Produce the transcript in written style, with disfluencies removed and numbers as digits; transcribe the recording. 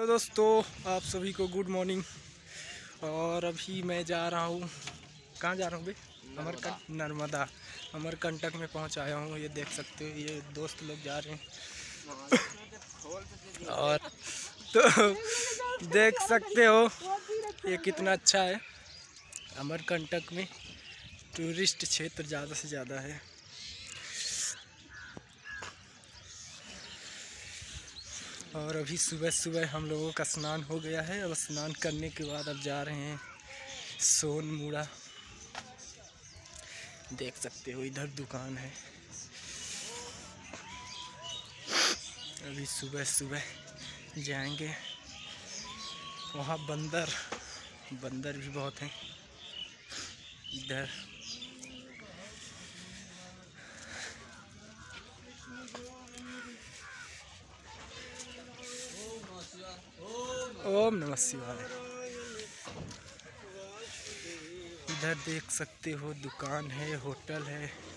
Hello दोस्तों, आप सभी को गुड मॉर्निंग। और अभी मैं जा रहा हूँ, कहाँ जा रहा हूँ भाई? नर्मदा अमरकंटक में पहुँच आया हूँ। ये देख सकते हो, ये दोस्त लोग जा रहे हैं। और तो देख सकते हो ये कितना अच्छा है। अमरकंटक में टूरिस्ट क्षेत्र ज़्यादा से ज़्यादा है। और अभी सुबह सुबह हम लोगों का स्नान हो गया है। अब स्नान करने के बाद अब जा रहे हैं सोनमुड़ा। देख सकते हो इधर दुकान है। अभी सुबह सुबह जाएंगे वहाँ। बंदर भी बहुत हैं इधर। ओम नमः शिवाय। इधर देख सकते हो दुकान है, होटल है।